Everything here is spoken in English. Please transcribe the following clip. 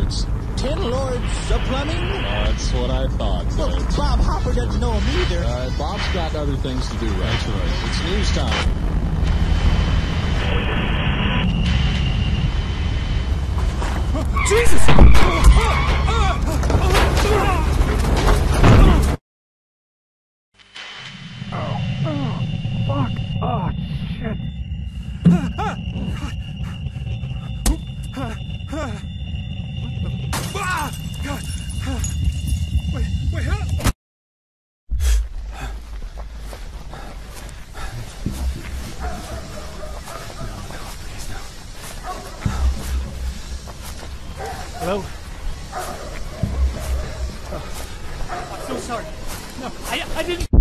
Lords. 10 Lords of Plumbing? That's what I thought. Well, Bob Hopper doesn't know him either. Bob's got other things to do right. That's right. It's news time. Jesus! Fuck! Oh, shit! Wait, huh? Hello? I'm so sorry. No, I didn't...